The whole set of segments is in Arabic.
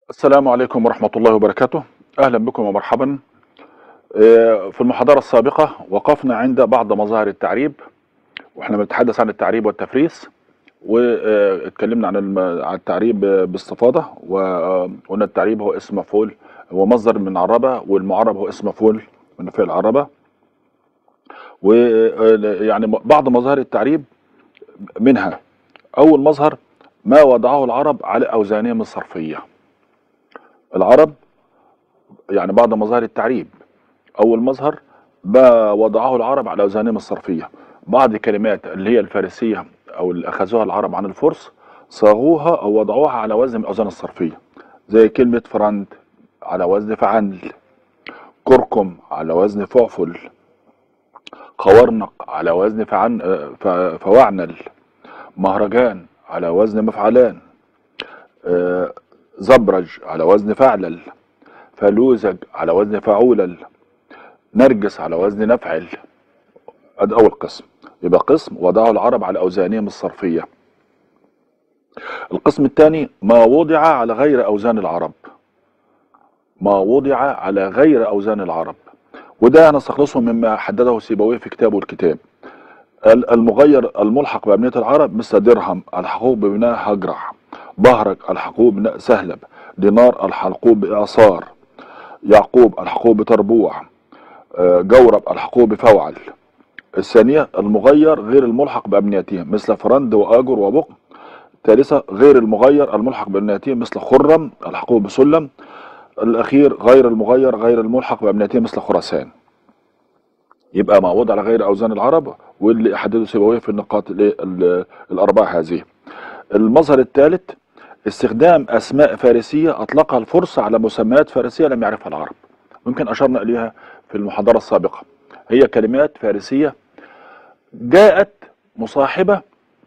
السلام عليكم ورحمة الله وبركاته. أهلا بكم ومرحبا. في المحاضرة السابقة وقفنا عند بعض مظاهر التعريب، وإحنا بنتحدث عن التعريب والتفريس، واتكلمنا عن التعريب باستفاضة، وقلنا التعريب هو اسم مفعول، هو مصدر من عربة، والمعرب هو اسم مفعول من فعل عربة. ويعني بعض مظاهر التعريب منها أول مظهر ما وضعه العرب على أوزانهم الصرفية. العرب يعني بعض مظاهر التعريب، أول مظهر ما وضعه العرب على أوزانهم الصرفية. بعض الكلمات اللي هي الفارسية أو اللي أخذوها العرب عن الفرس صاغوها أو وضعوها على وزن من الأوزان الصرفية، زي كلمة فرند على وزن فعل، كركم على وزن فعفل، قورنق على وزن فوعنل، مهرجان على وزن مفعلان، زبرج على وزن فعلل، فلوزج على وزن فعولل، نرجس على وزن نفعل. ادي اول قسم، يبقى قسم وضعه العرب على اوزانهم الصرفيه. القسم الثاني ما وضع على غير اوزان العرب، ما وضع على غير اوزان العرب، وده هنستخلصه مما حدده سيبويه في كتابه الكتاب. المغير الملحق بأبنية العرب مثل درهم الحقوق ببناء هجرع، بهرج الحقوق ببناء سهلب، دينار الحقوق بإعصار، يعقوب الحقوق بتربوع، جورب الحقوق بفوعل. الثانية المغير غير الملحق بأبنيتهم مثل فرند وآجر وبق. الثالثة غير المغير الملحق بأبنيتهم مثل خرم الحقوق بسلم. الأخير غير المغير غير الملحق بأبنيتهم مثل خراسان. يبقى معوض على غير أوزان العرب، واللي حدده سيبويه في النقاط الأربعة هذه. المظهر الثالث استخدام أسماء فارسية أطلقها الفرس على مسميات فارسية لم يعرفها العرب، ممكن أشرنا إليها في المحاضرة السابقة. هي كلمات فارسية جاءت مصاحبة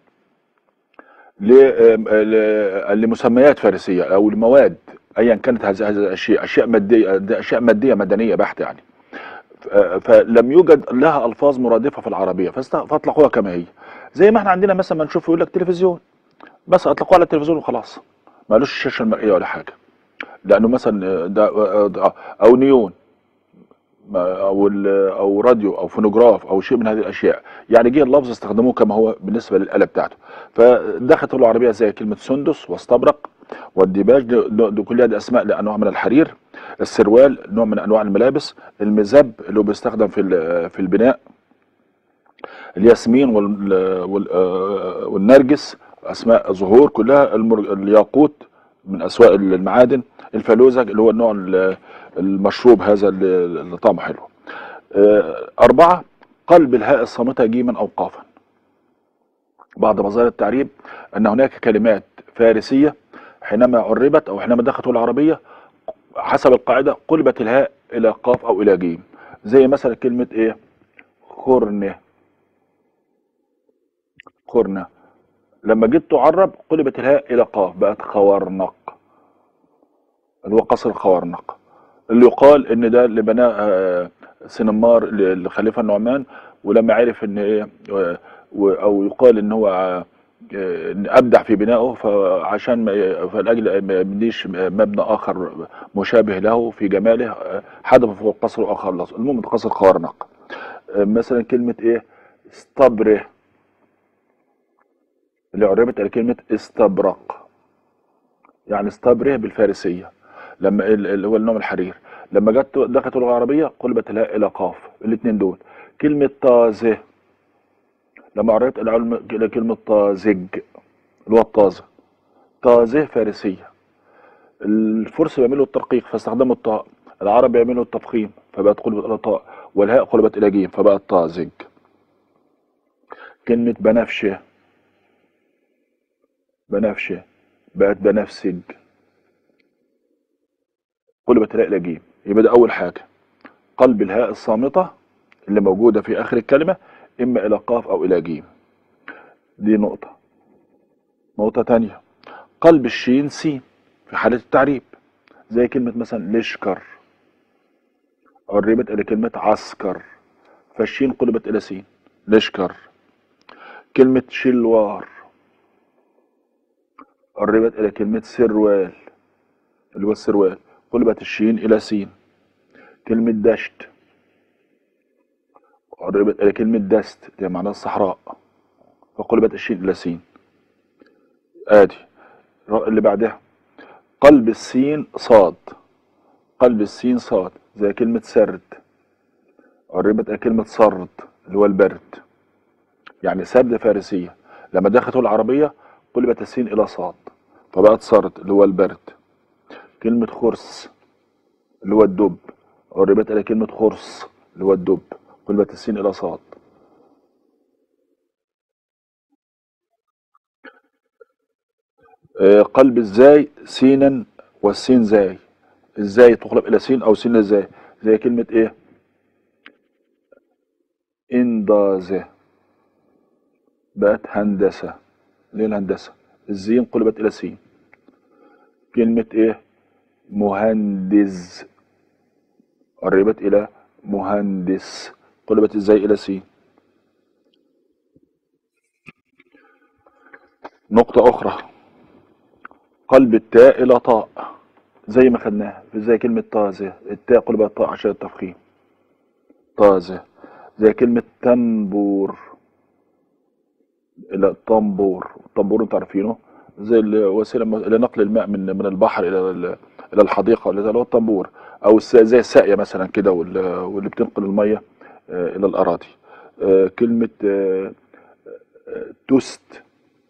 لمسميات فارسية أو لمواد أيا كانت هذه الأشياء، أشياء مادية، أشياء مادية مدنية بحتة يعني. فلم يوجد لها ألفاظ مرادفة في العربية فأطلقوها كما هي. زي ما احنا عندنا مثلا ما نشوف يقول لك تلفزيون، بس أطلقوها على التلفزيون وخلاص، مالوش الشاشة المرئية ولا حاجة، لأنه مثلا أو نيون او راديو او فونوجراف او شيء من هذه الاشياء، يعني جه اللفظ استخدموه كما هو بالنسبه للاله بتاعته. فدخلت اللغه العربيه زي كلمه سندس واستبرق والديباج، دي كلها دي اسماء لانواع من الحرير. السروال نوع من انواع الملابس. المذب اللي هو بيستخدم في البناء. الياسمين والنرجس اسماء زهور كلها. الياقوت من اسواق المعادن. الفلوزج اللي هو النوع المشروب هذا اللي طعمه حلو. أربعة قلب الهاء الصامتة جيما أو قافا. بعض مظاهر التعريب أن هناك كلمات فارسية حينما عربت أو حينما دخلت العربية حسب القاعدة قلبت الهاء إلى قاف أو إلى جيم، زي مثلا كلمة إيه؟ خرنة. خرنة لما جيت تعرب قلبت الهاء إلى قاف بقت خوارنق، اللي هو قصر خوارنق، اللي يقال ان ده اللي بناه سنمار لخليفه النعمان، ولما عرف ان ايه او يقال ان هو إن ابدع في بنائه، فعشان فلاجل ما يبنيش مبنى اخر مشابه له في جماله حدث فوق القصر واخر. المهم قصر خوارنق. مثلا كلمه ايه؟ استبره، اللي عربت على كلمه استبرق، يعني استبره بالفارسيه، لما اللي هو النوم الحرير. لما جت دخلت اللغه العربيه قلبت الهاء الى قاف، الاثنين دول. كلمه طازه لما قريت العلم الى كلمه طازج اللي هو الطازه. طازه فارسيه، الفرس بيعملوا الترقيق فاستخدموا الطاء، العرب بيعملوا التفخيم فبقت قلبت الى طاء، والهاء قلبت الى جيم فبقت طازج. كلمه بنفشه، بنفشه بقت بنفسج، قلبت الهاء الى جيم. يبقى ده اول حاجه، قلب الهاء الصامته اللي موجودة في آخر الكلمة إما إلى قاف أو إلى جيم. دي نقطة. نقطة تانية قلب الشين سين في حالة التعريب، زي كلمة مثلا لشكر قربت إلى كلمة عسكر فالشين قلبت إلى سين لشكر. كلمة شلوار قربت إلى كلمة سروال اللي هو السروال، قلبت الشين إلى سين. كلمة دشت قربت إلى كلمة دست اللي معناها الصحراء، فقلبت الشين إلى سين. آدي اللي بعدها قلب السين صاد، قلب السين صاد زي كلمة سرد، قربت إلى كلمة صرد اللي هو البرد، يعني سرد فارسية. لما دخلت العربية قلبت السين إلى صاد فبقت صرد اللي هو البرد. كلمة خرس اللي هو الدب، قربت إلى كلمة خرس اللي هو الدب، قلبت السين إلى صاد. قلب الزاي سينا والسين زاي، الزاي تقلب إلى سين أو سين زاي زي كلمة إيه؟ إندازة، بقت هندسة. ليه الهندسة؟ الزين قلبت إلى سين. كلمة إيه؟ مهندس، قربت إلى مهندس، قلبت إزاي إلى سين. نقطة أخرى، قلب التاء إلى طاء زي ما خدناها زي كلمة طازة، التاء قلبت طاء عشان التفخيم، طازة. زي كلمة تنبور إلى طنبور، الطنبور أنتوا عارفينه زي الوسيلة لنقل الماء من البحر إلى الحديقة، اللي هو الطنبور، أو زي الساقية مثلا كده، واللي بتنقل المية إلى الأراضي. كلمة تست،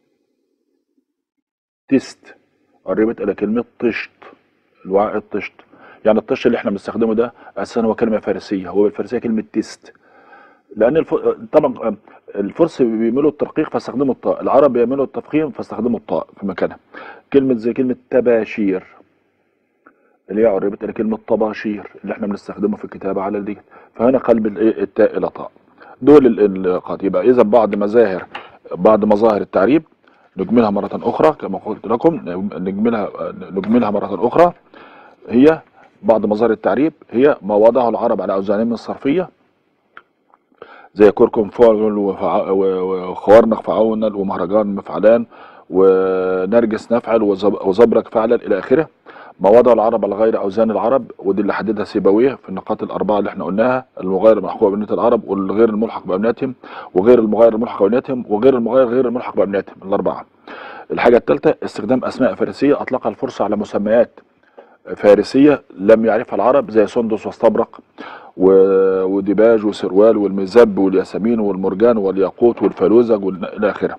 تست قربت إلى كلمة طشت، الوعاء الطشت. يعني الطش اللي احنا بنستخدمه ده أساسا هو كلمة فارسية، هو بالفارسية كلمة تست. لأن طبعا الفرس بيعملوا الترقيق فاستخدموا الطاء، العرب بيعملوا التفخيم فاستخدموا الطاء في مكانها. كلمة زي كلمة تباشير اللي هي قربت إلى كلمة طباشير اللي احنا بنستخدمه في الكتابة على دي. فهنا قلب التاء إلى طاء. دول النقاط. يبقى إذا بعض مظاهر التعريب نجملها مرة أخرى كما قلت لكم، نجملها مرة أخرى. هي بعض مظاهر التعريب هي ما وضعه العرب على أوزانهم الصرفية زي كركم فعل وخوارنق فعونل ومهرجان مفعلان ونرجس نفعل وزبرك فعلا إلى آخره. ما وضع العرب على غير أوزان العرب، ودي اللي حددها سيبويه في النقاط الأربعة اللي احنا قلناها: المغاير المحقوق بأبنية العرب، والغير الملحق بأبنيتهم، وغير المغاير الملحق بأبنيتهم، وغير المغاير غير الملحق بأبنيتهم، الأربعة. الحاجة الثالثة استخدام أسماء فارسية أطلقها الفرس على مسميات فارسية لم يعرفها العرب زي سندس واستبرق وديباج وسروال والمزب والياسمين والمرجان والياقوت والفلوزج إلى آخره.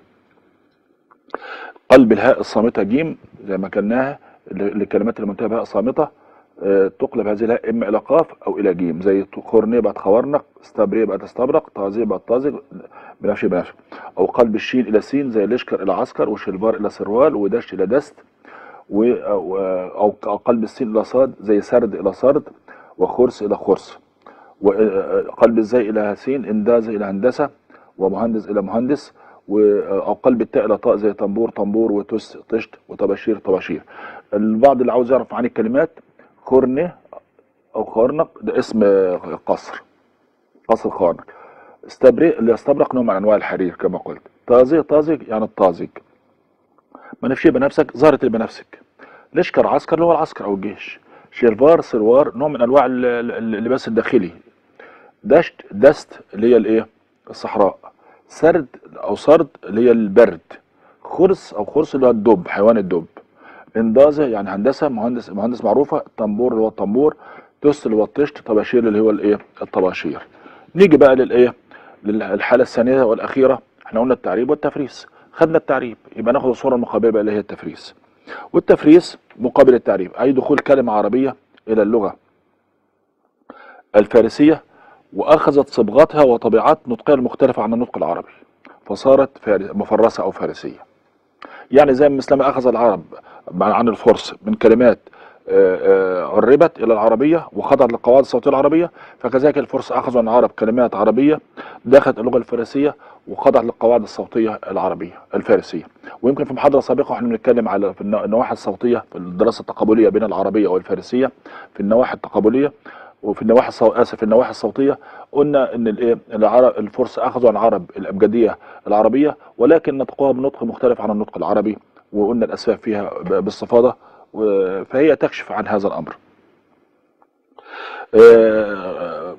قلب الهاء الصامتة جيم زي ما كناها، الكلمات اللي منتهى بهاء صامتة تقلب هذه الهاء إما إلى قاف أو إلى جيم، زي خورني بقت خوارنق، استبري بقت استبرق، طازي بقت طازج، بنفس. أو قلب الشين إلى سين زي لشكر إلى عسكر، وشلفار إلى سروال، ودشت إلى دست، أو قلب السين إلى صاد زي سرد إلى سرد، وخرس إلى خرس. وقلب الزاي إلى سين، إنداز إلى هندسة، ومهندس إلى مهندس. أو قلب التاء إلى طاء زي طنبور طنبور، وتس طشت، وطباشير طباشير. البعض اللي عاوز يعرف معاني الكلمات، خرنة أو خارنق ده اسم قصر، قصر خارنق. استبرق اللي يستبرق نوع من أنواع الحرير كما قلت. طازج، طازج يعني الطازج. منفشي بنفسك، ظهرت البنفسك. لشكر عسكر اللي هو العسكر أو الجيش. شيرفار سروار نوع من أنواع اللباس الداخلي. دشت دست اللي هي الايه؟ الصحراء. سرد او سرد اللي هي البرد. خرس او خرس اللي هو الدب، حيوان الدب. اندازه يعني هندسه، مهندس معروفه. طنبور اللي هو الطنبور. تست اللي هو الطشت. طباشير اللي هو الايه؟ الطباشير. نيجي بقى للايه؟ للحاله الثانيه والاخيره. احنا قلنا التعريب والتفريس، خدنا التعريب، يبقى ناخد الصوره المقابله بقى اللي هي التفريس. والتفريس مقابل التعريب اي دخول كلمه عربيه الى اللغه الفارسيه وأخذت صبغتها وطبيعات نطقها المختلفة عن النطق العربي، فصارت مفرسة أو فارسية. يعني زي مثلما أخذ العرب عن الفرس من كلمات عربت إلى العربية وخضعت للقواعد الصوتية العربية، فكذلك الفرس أخذوا عن العرب كلمات عربية دخلت اللغة الفارسية وخضعت للقواعد الصوتية العربية الفارسية. ويمكن في محاضرة سابقة واحنا بنتكلم على في النواحي الصوتية في الدراسة التقابلية بين العربية والفارسية، في النواحي التقابلية وفي النواحي في النواحي الصوتيه قلنا ان الفرس اخذوا عن العرب الابجديه العربيه ولكن نطقوها بنطق مختلف عن النطق العربي، وقلنا الاسباب فيها باستفاضه، فهي تكشف عن هذا الأمر. آه،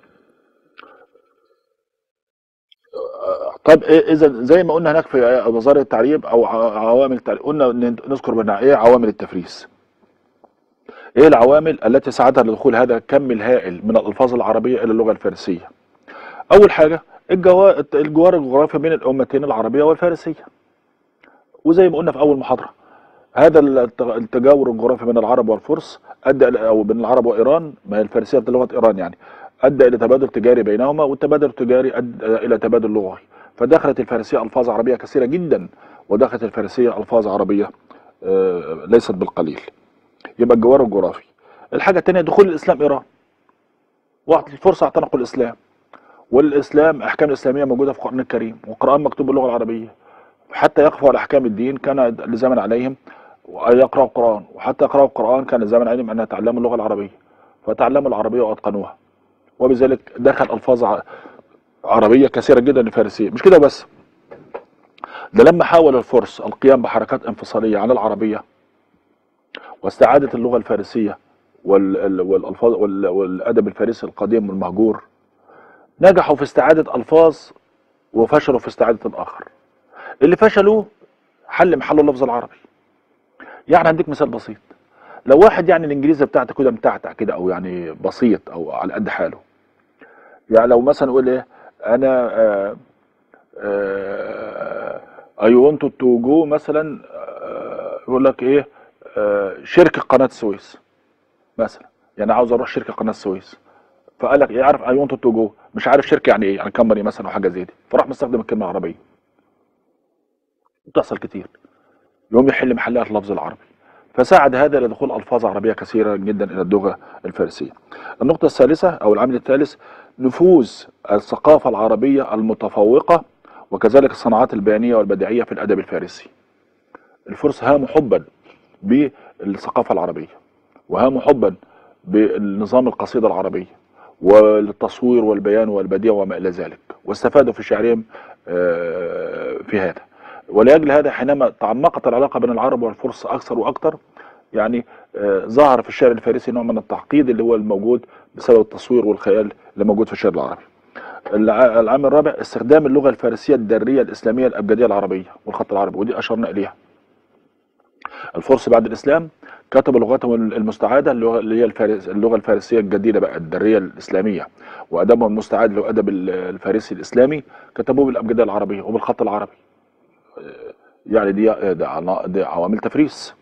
طب إذا زي ما قلنا هناك في وزارة التعليم أو عوامل التعليم، قلنا نذكر منها إيه؟ عوامل التفريس. إيه العوامل التي ساعدها لدخول هذا الكم الهائل من الألفاظ العربية إلى اللغة الفارسية؟ أول حاجة الجوار الجغرافي بين الأمتين العربية والفارسية، وزي ما قلنا في أول محاضرة هذا التجاور الجغرافي بين العرب والفرس ادى او بين العرب وايران، ما هي الفارسيه دي لغه ايران يعني، ادى الى تبادل تجاري بينهما، والتبادل التجاري ادى الى تبادل لغوي، فدخلت الفارسيه الفاظ عربيه كثيره جدا، ودخلت الفارسيه الفاظ عربيه ليست بالقليل. يبقى الجوار الجغرافي. الحاجه الثانيه دخول الاسلام ايران، وقت الفرس اعتنقوا الاسلام، والاسلام احكام الاسلاميه موجوده في القران الكريم، والقران مكتوب باللغه العربيه، حتى يقفوا على احكام الدين كان لزمن عليهم أن يقرأوا القرآن، وحتى يقرأوا القرآن كان لزمن عليهم أن يتعلموا اللغة العربية، فتعلموا العربية وأتقنوها، وبذلك دخل ألفاظ عربية كثيرة جدا للفارسية. مش كده بس، ده لما حاول الفرس القيام بحركات انفصالية عن العربية واستعادة اللغة الفارسية والألفاظ والأدب الفارسي القديم والمهجور، نجحوا في استعادة ألفاظ وفشلوا في استعادة الآخر. اللي فشلوا حل محله اللفظ العربي. يعني هديك مثال بسيط، لو واحد يعني الانجليزي بتاعته كده متعتع كده، او يعني بسيط او على قد حاله، يعني لو مثلا يقول ايه، انا اي ونت تو جو مثلا، يقول لك ايه، شركه قناه السويس مثلا، يعني عاوز اروح شركه قناه السويس، فقال لك ايه، عارف اي ونت تو جو، مش عارف شركه يعني ايه، يعني كمباني مثلا او حاجه زي دي، فراح مستخدم الكلمه العربيه. بتحصل كتير، يقوم يحل محلها اللفظ العربي، فساعد هذا لدخول ألفاظ عربية كثيرة جدا إلى اللغة الفارسية. النقطة الثالثة أو العامل الثالث، نفوذ الثقافة العربية المتفوقة وكذلك الصناعات البيانية والبديعية في الأدب الفارسي. الفرس هاموا حبا بالثقافة العربية، وهاموا حبا بالنظام القصيدة العربية والتصوير والبيان والبديع وما إلى ذلك، واستفادوا في شعرهم في هذا. ولأجل هذا حينما تعمقت العلاقة بين العرب والفرس أكثر وأكثر، يعني ظهر في الشعر الفارسي نوع من التعقيد اللي هو الموجود بسبب التصوير والخيال اللي موجود في الشعر العربي. العامل الرابع، استخدام اللغة الفارسية الدارية الإسلامية الأبجدية العربية والخط العربي، ودي أشرنا إليها. الفرس بعد الإسلام كتبوا لغتهم المستعادة اللي هي اللغة الفارسية الجديدة بقى الدارية الإسلامية، وأدبهم المستعاد اللي هو أدب الفارسي الإسلامي كتبوه بالأبجدية العربية وبالخط العربي. يعني دي عوامل تفريس.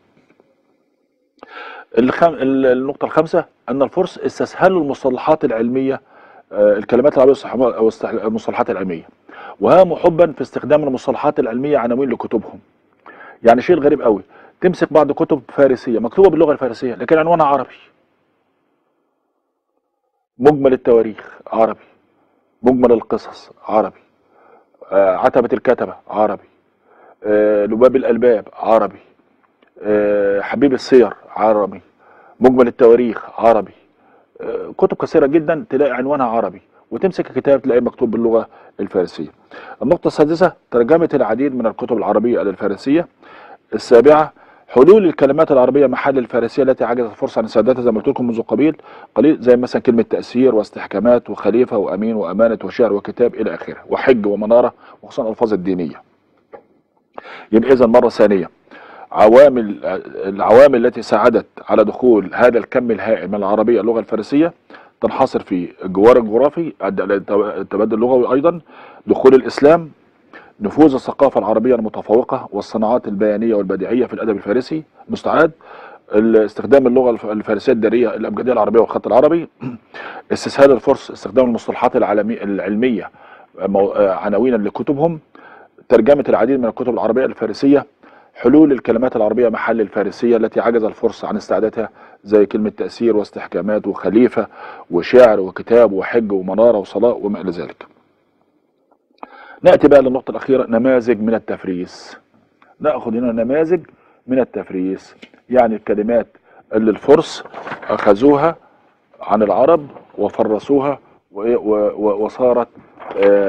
النقطة الخامسة، أن الفرس استسهلوا المصطلحات العلمية، الكلمات العربية والمصطلحات العلمية، وهاموا حبا في استخدام المصطلحات العلمية عناوين لكتبهم. يعني شيء غريب قوي، تمسك بعض كتب فارسية مكتوبة باللغة الفارسية لكن عنوانها عربي. مجمل التواريخ عربي، مجمل القصص عربي، عتبة الكتبة عربي، لباب الألباب عربي، حبيب السير عربي، مجمل التواريخ عربي، كتب كثيرة جدا تلاقي عنوانها عربي، وتمسك الكتاب تلاقيه مكتوب باللغة الفارسية. النقطة السادسة، ترجمة العديد من الكتب العربية إلى الفارسية. السابعة، حلول الكلمات العربية محل الفارسية التي عجزت الفرصة عن استعادتها، زي ما قلت لكم منذ قليل، زي مثلا كلمة تأثير واستحكامات وخليفة وأمين وأمانة وشعر وكتاب إلى آخره، وحج ومنارة، وخصوصا الألفاظ الدينية. يبقى إذا مرة ثانية، العوامل التي ساعدت على دخول هذا الكم الهائل من العربية اللغة الفارسية تنحصر في الجوار الجغرافي، التبادل اللغوي أيضا، دخول الإسلام، نفوذ الثقافة العربية المتفوقة والصناعات البيانية والبديعية في الأدب الفارسي مستعاد، استخدام اللغة الفارسية الدارية الأبجدية العربية والخط العربي، استسهال الفرس استخدام المصطلحات العلمية عناوينا لكتبهم، ترجمة العديد من الكتب العربية الفارسية، حلول الكلمات العربية محل الفارسية التي عجز الفرس عن استعادتها، زي كلمة تأثير واستحكامات وخليفة وشعر وكتاب وحج ومنارة وصلاة وما إلى ذلك. نأتي بقى للنقطة الأخيرة، نماذج من التفريس. نأخذ هنا نماذج من التفريس، يعني الكلمات اللي الفرس أخذوها عن العرب وفرسوها وصارت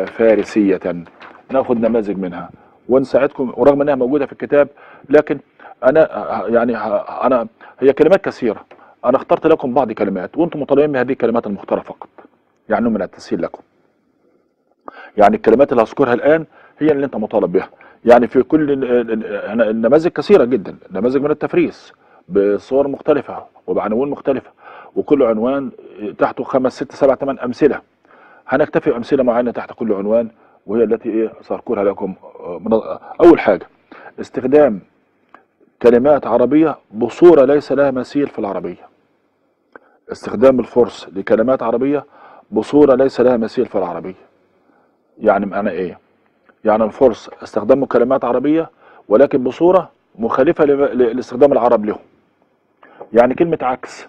فارسية. نأخذ نماذج منها ونساعدكم، ورغم أنها موجودة في الكتاب لكن انا يعني انا هي كلمات كثيره، انا اخترت لكم بعض كلمات وانتم مطالبين بهذه الكلمات المختاره فقط، يعني نوع من التسهيل لكم. يعني الكلمات اللي هذكرها الان هي اللي انت مطالب بها. يعني في كل النماذج كثيره جدا، نماذج من التفريس بصور مختلفه وبعناوين مختلفه، وكل عنوان تحته 5 6 7 8 امثله. هنكتفي بامثله معينه تحت كل عنوان، وهي التي ساذكرها لكم. اول حاجه، استخدام كلمات عربيه بصوره ليس لها مثيل في العربيه. استخدام الفرس لكلمات عربيه بصوره ليس لها مثيل في العربيه. يعني معنى ايه؟ يعني الفرس استخدموا كلمات عربيه ولكن بصوره مخالفه لاستخدام العرب لهم. يعني كلمه عكس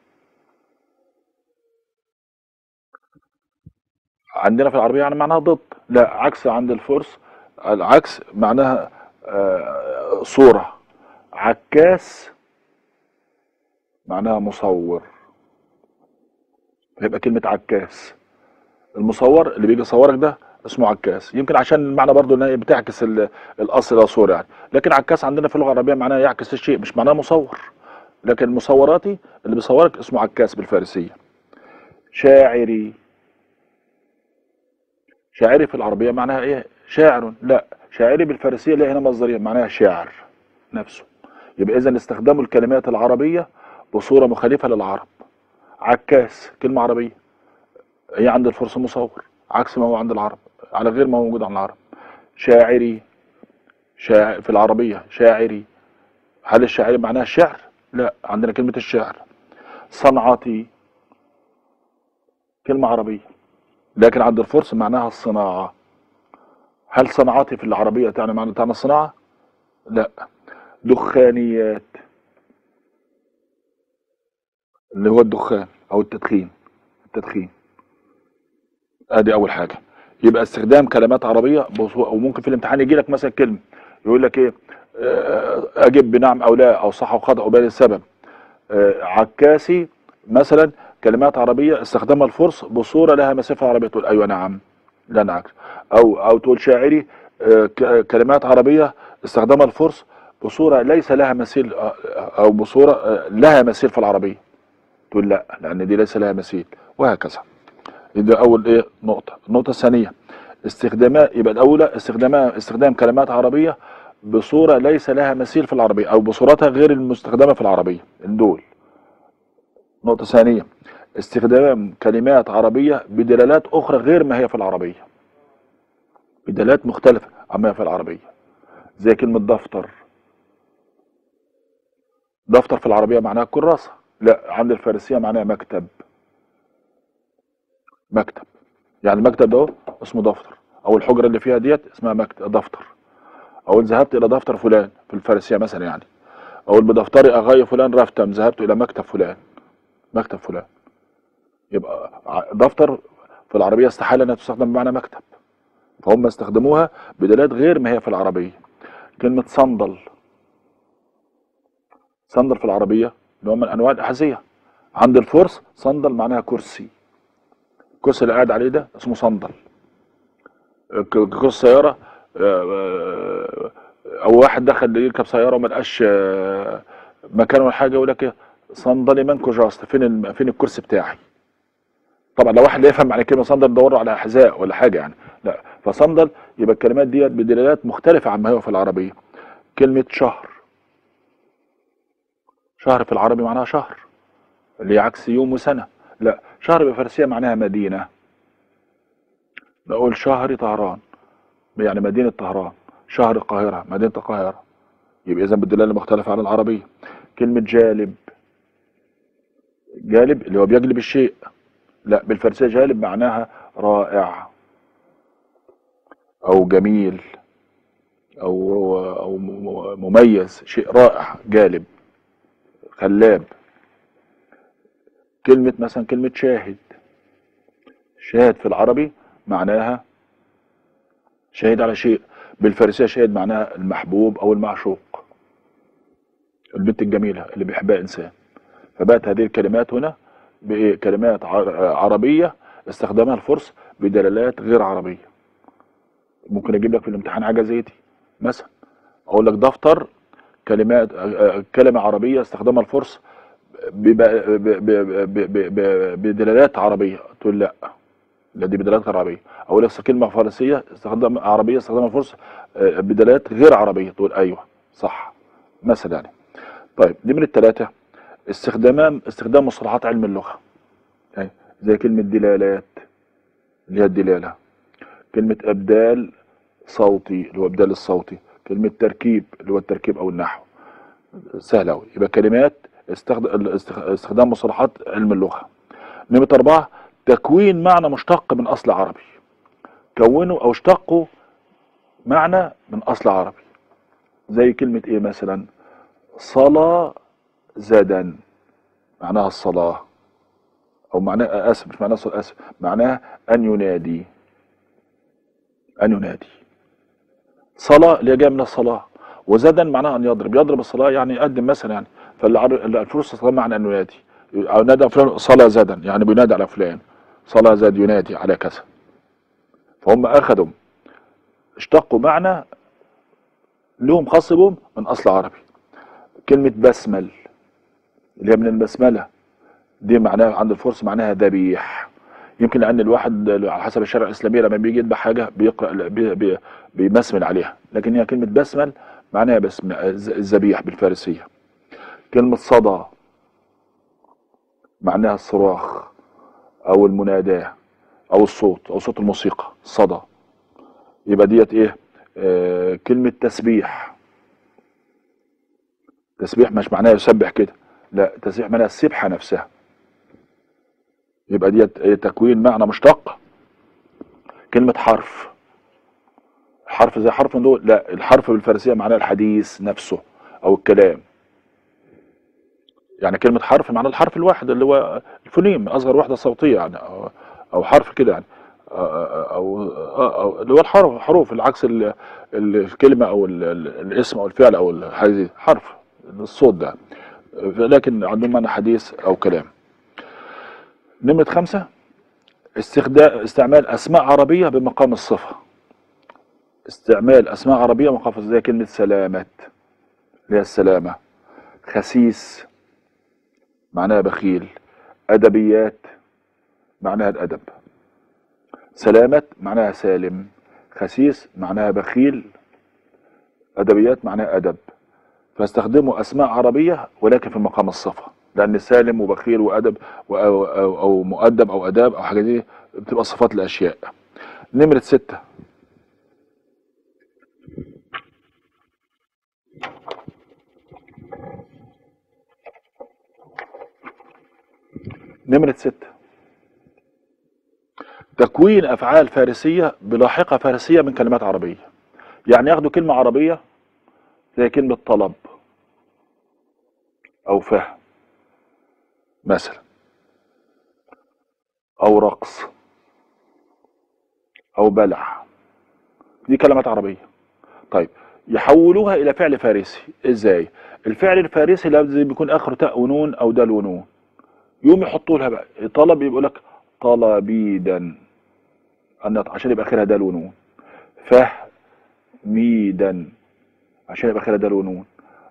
عندنا في العربيه يعني معناها ضد، لا، عكس عند الفرس العكس معناها صوره. عكاس معناها مصور، فيبقى كلمة عكاس. المصور اللي بيجي يصورك ده اسمه عكاس، يمكن عشان المعنى برضو ان هي بتعكس الاصل ده صورة يعني. لكن عكاس عندنا في اللغة العربية معناها يعكس الشيء، مش معناه مصور. لكن المصوراتي اللي بيصورك اسمه عكاس بالفارسية. شاعري، شاعري في العربية معناها ايه؟ شاعر، لا، شاعري بالفارسية اللي هنا مصدرية معناها شاعر نفسه. يبقى اذا استخدموا الكلمات العربية بصورة مخالفة للعرب. عكاس كلمة عربية، هي عند الفرس مصور، عكس ما هو عند العرب، على غير ما هو موجود عند العرب. شاعري، في العربية شاعري، هل الشاعري معناها الشعر؟ لا، عندنا كلمة الشعر. صنعتي كلمة عربية، لكن عند الفرس معناها الصناعة. هل صنعتي في العربية تعني الصناعة؟ لا. دخانيات اللي هو الدخان او التدخين. التدخين، ادي اول حاجة. يبقى استخدام كلمات عربية او ممكن في الامتحان يجي لك مثلا كلمة يقول لك ايه، اجب بنعم او لا او صح وخطأ وبين السبب. عكاسي مثلا كلمات عربيه استخدمها الفرس بصوره لها مسافه عربيه، تقول ايوه نعم، لا نعكس. او تقول شاعري، كلمات عربيه استخدمها الفرس بصوره ليس لها مثيل، او بصوره لها مثيل في العربيه، تقول لا لان دي ليس لها مثيل، وهكذا. ده اول ايه نقطه. النقطه الثانيه، يبقى الاولى استخدام كلمات عربيه بصوره ليس لها مثيل في العربيه او بصورتها غير المستخدمه في العربيه دول. نقطه ثانيه، استخدام كلمات عربيه بدلالات اخرى غير ما هي في العربيه، بدلالات مختلفه عما هي في العربيه. زي كلمه دفتر. دفتر في العربيه معناها كراسه، لا، عند الفارسيه معناها مكتب. مكتب، يعني المكتب ده اسمه دفتر، او الحجره اللي فيها ديت اسمها مكتب دفتر. او ذهبت الى دفتر فلان في الفارسيه مثلا يعني. او بدفتري اغاية فلان رفتم، ذهبت الى مكتب فلان. مكتب فلان. يبقى دفتر في العربيه استحاله انها تستخدم بمعنى مكتب، فهم استخدموها بدلالات غير ما هي في العربيه. كلمه صندل. صندل في العربيه نوع من انواع الاحذيه، عند الفرس صندل معناها كرسي. الكرسي اللي قاعد عليه ده اسمه صندل. كرسي سياره، او واحد دخل يركب سياره وما لقاش مكان ولا حاجه، يقول لك صندلي منكو جاست، فين الكرسي بتاعي. طبعا لو واحد لا يفهم معنى كلمه صندل دور على حذاء ولا حاجه يعني، لا، فصندل يبقى الكلمات ديت بدلالات مختلفه عما هو في العربيه. كلمه شهر. شهر في العربي معناها شهر اللي عكس يوم وسنه، لا، شهر بالفارسيه معناها مدينه. نقول شهر طهران يعني مدينه طهران، شهر القاهره مدينه القاهره، يبقى اذا بالدلاله مختلفه عن العربيه. كلمه جالب. جالب اللي هو بيجلب الشيء، لا، بالفارسيه جالب معناها رائع او جميل او مميز، شيء رائع، جالب، خلاب. مثلا كلمة شاهد. شاهد في العربي معناها شاهد على شيء، بالفارسية شاهد معناها المحبوب او المعشوق، البنت الجميلة اللي بيحبها انسان. فبقت هذه الكلمات هنا بكلمات عربية استخدمها الفرس بدلالات غير عربية. ممكن اجيب لك في الامتحان حاجة زي دي، مثلا اقول لك دفتر كلمات كلمة عربية استخدمها الفرس بدلالات عربية، تقول لا، لا دي بدلالات غير عربية. أو لو كلمة فارسية استخدم عربية استخدمها الفرس بدلالات غير عربية، تقول أيوه صح مثلا يعني. طيب دي من الثلاثة. استخدام مصطلحات علم اللغة، يعني زي كلمة دلالات اللي هي الدلالة، كلمة أبدال صوتي اللي هو أبدال الصوتي، كلمة تركيب اللي هو التركيب أو النحو. سهل أوي. يبقى كلمات استخدام مصطلحات علم اللغة. نمرة 4 تكوين معنى مشتق من أصل عربي، كونوا أو اشتقوا معنى من أصل عربي. زي كلمة إيه مثلا؟ صلاة زادا، معناها الصلاة، أو معناها آسف مش معناها صلاة، آسف معناها أن ينادي، أن ينادي. صلاة اللي هي جاية من الصلاة، وزادا معناها أن يضرب، يضرب الصلاة يعني يقدم مثلا يعني. فالفرس استخدم معنى أن ينادي، أو نادى فلان صلاة زادا، يعني بينادي على فلان، صلاة زاد ينادي على كذا. فهم أخذوا اشتقوا معنى لهم خاص بهم من أصل عربي. كلمة بسمل اللي هي من البسملة، دي معناها عند الفرس معناها ذبيح. يمكن لأن الواحد على حسب الشريعة الإسلامية لما بيجي يذبح حاجة بيقرأ بيمسمل عليها، لكن هي كلمة بسمل معناها الذبيح بالفارسية. كلمة صدى معناها الصراخ أو المناداة أو الصوت أو صوت الموسيقى، صدى. يبقى ديت إيه؟ كلمة تسبيح. تسبيح مش معناها يسبح كده، لا، تسبيح معناها السبحة نفسها. يبقى ديت تكوين معنى مشتق. كلمة حرف، حرف زي حرف من دول، لا، الحرف بالفارسية معناه الحديث نفسه أو الكلام. يعني كلمة حرف معناه الحرف الواحد اللي هو الفونيم، أصغر وحدة صوتية يعني، أو حرف كده يعني، أو اللي هو الحرف، حروف العكس الكلمة أو الاسم أو الفعل أو الحاجة دي حرف الصوت ده، لكن عندهم معنى حديث أو كلام. نمرة 5 استعمال أسماء عربية بمقام الصفة. استعمال أسماء عربية بمقام الصفة، زي كلمة سلامة اللي هي السلامة، خسيس معناها بخيل، أدبيات معناها الأدب، سلامة معناها سالم، خسيس معناها بخيل، أدبيات معناها أدب. فاستخدموا أسماء عربية ولكن في مقام الصفة، لأن سالم وبخيل وأدب أو مؤدب أو أداب أو حاجة دي بتبقى صفات الأشياء. نمرة 6 تكوين أفعال فارسية بلاحقة فارسية من كلمات عربية. يعني ياخدوا كلمة عربية زي كلمة طلب أو فهم مثلا، أو رقص أو بلع، دي كلمات عربية. طيب يحولوها إلى فعل فارسي إزاي؟ الفعل الفارسي لازم بيكون آخره تاء ونون أو دال ونون، يوم يحطوا لها بقى طلب، يقول لك طلبيدا عشان يبقى آخرها دال ونون، فهميدا عشان يبقى آخرها دال ونون،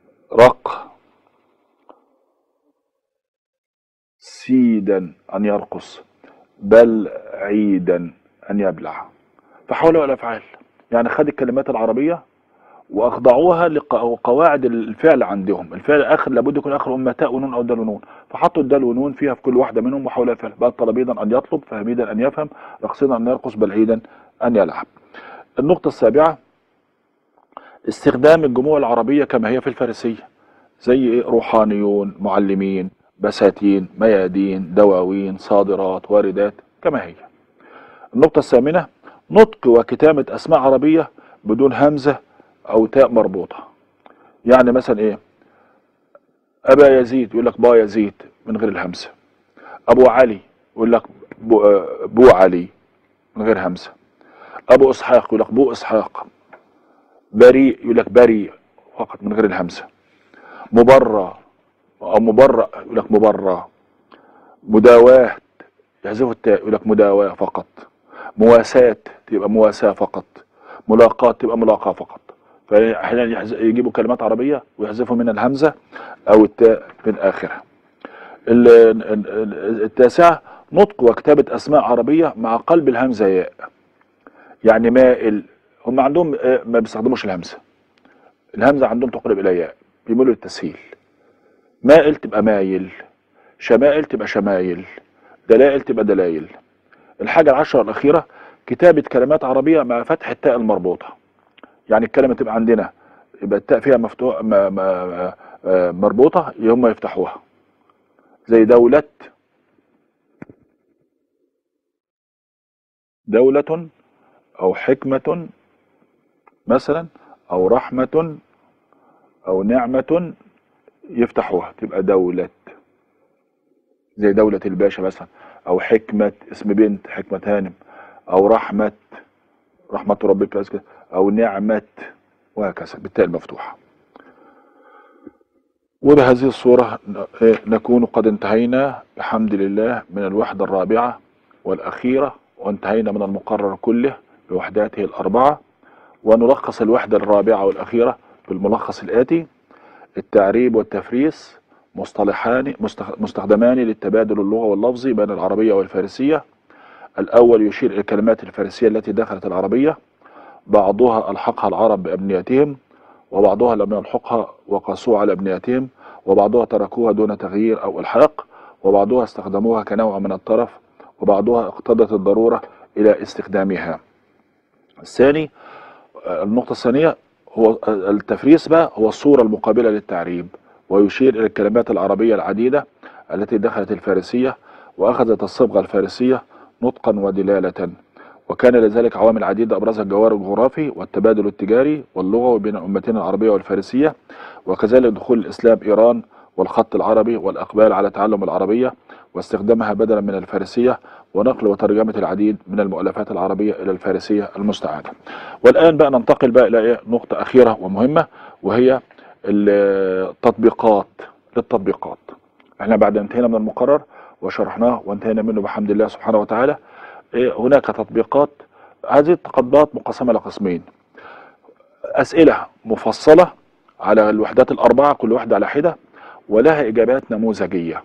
سيدا أن يرقص، بل عيدا أن يبلع. فحولوا الأفعال، يعني خد الكلمات العربية وأخضعوها لقواعد الفعل عندهم. الفعل آخر لابد يكون آخر أم تاء ونون أو دال ونون، فحطوا الدال ونون فيها في كل واحدة منهم وحولها فعل. بقى طلبيدا أن يطلب، فهميدا أن يفهم، رقصيدا أن يرقص، بل عيدا أن يلعب. النقطة 7 استخدام الجموع العربية كما هي في الفارسية، زي روحانيون، معلمين، بساتين، ميادين، دواوين، صادرات، واردات، كما هي. النقطة 8 نطق وكتابة أسماء عربية بدون همزة أو تاء مربوطة. يعني مثلا إيه؟ أبا يزيد يقول لك با يزيد من غير الهمزة، أبو علي يقول لك بو علي من غير همزة، أبو إسحاق يقول لك بو إسحاق، بريء يقول لك بريء فقط من غير الهمزة، مبرى أو مبرأ يقول لك مبرى، مداواة يحذفوا التاء يقول لك مداواة فقط، مواساة تبقى مواساة فقط، ملاقاة تبقى ملاقاة فقط. فاحيانا يجيبوا كلمات عربية ويحذفوا منها الهمزة او التاء من اخرها. التاسعة نطق وكتابة اسماء عربية مع قلب الهمزة ياء. يعني مائل، هم عندهم ما بيستخدموش الهمزة، الهمزة عندهم تقرب الى ياء، بيميلوا للتسهيل. مائل تبقى مايل، شمائل تبقى شمايل، دلائل تبقى دلايل. الحاجة العشرة الأخيرة كتابة كلمات عربية مع فتح التاء المربوطة. يعني الكلمة تبقى عندنا يبقى التاء فيها مفتوح مربوطة، هم يفتحوها، زي دولة، دولة، أو حكمة مثلا، أو رحمة، أو نعمة، يفتحوها تبقى دولة. زي دولة الباشا مثلا، أو حكمة اسم بنت حكمة هانم، أو رحمة، رحمة ربك أزكى، أو نعمة، وهكذا بالتاء المفتوحة. وبهذه الصورة نكون قد انتهينا بحمد الله من الوحدة الرابعة والأخيرة، وانتهينا من المقرر كله بوحداته الأربعة. ونلخص الوحدة الرابعة والأخيرة بالملخص الآتي: التعريب والتفريس مصطلحان مستخدمان للتبادل اللغة واللفظي بين العربية والفارسية. الأول يشير إلى الكلمات الفارسية التي دخلت العربية، بعضها ألحقها العرب بأبنياتهم، وبعضها لم يلحقها وقاسوها على أبنياتهم، وبعضها تركوها دون تغيير أو إلحاق، وبعضها استخدموها كنوع من الطرف، وبعضها اقتضت الضرورة إلى استخدامها. الثاني، النقطة الثانية هو التفريس بقى، هو الصورة المقابلة للتعريب، ويشير إلى الكلمات العربية العديدة التي دخلت الفارسية وأخذت الصبغة الفارسية نطقا ودلالة، وكان لذلك عوامل عديدة أبرزها الجوار الجغرافي والتبادل التجاري واللغوي بين الأمتين العربية والفارسية، وكذلك دخول الإسلام إيران والخط العربي والإقبال على تعلم العربية واستخدامها بدلا من الفارسية، ونقل وترجمة العديد من المؤلفات العربية إلى الفارسية المستعارة. والآن بقى ننتقل بقى إلى نقطة أخيرة ومهمة، وهي التطبيقات. للتطبيقات احنا بعد انتهينا من المقرر وشرحناه وانتهينا منه بحمد الله سبحانه وتعالى. هناك تطبيقات. هذه التطبيقات مقسمة لقسمين: أسئلة مفصلة على الوحدات الأربعة كل واحدة على حدة ولها إجابات نموذجية،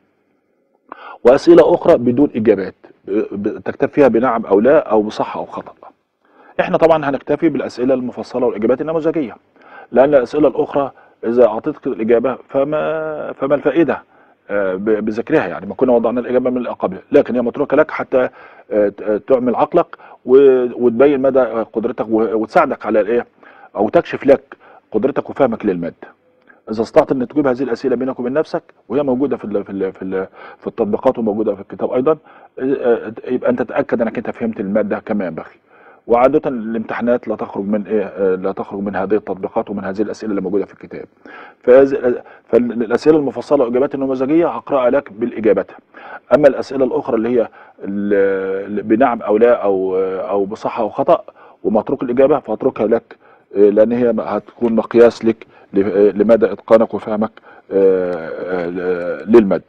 وأسئلة أخرى بدون إجابات تكتب فيها بنعم أو لا أو بصح أو خطأ. احنا طبعا هنكتفي بالأسئلة المفصلة والإجابات النموذجية، لأن الأسئلة الأخرى إذا أعطيتك الإجابة فما الفائدة بذكرها؟ يعني ما كنا وضعنا الإجابة من قبل، لكن هي متروكة لك حتى تعمل عقلك وتبين مدى قدرتك وتساعدك على الإيه، أو تكشف لك قدرتك وفهمك للمادة. إذا استطعت أن تجيب هذه الأسئلة بينك وبين نفسك، وهي موجودة في التطبيقات وموجودة في الكتاب أيضا، يبقى أنت تتأكد أنك أنت فهمت المادة كما ينبغي. وعادة الامتحانات لا تخرج من لا تخرج من هذه التطبيقات ومن هذه الأسئلة اللي موجودة في الكتاب. فالأسئلة المفصلة والإجابات النموذجية هقرأها لك بالإجابتها. أما الأسئلة الأخرى اللي هي بنعم أو لا أو بصح أو خطأ ومتروك الإجابة، فأتركها لك، لأن هي هتكون مقياس لك لمدى إتقانك وفهمك للمادة.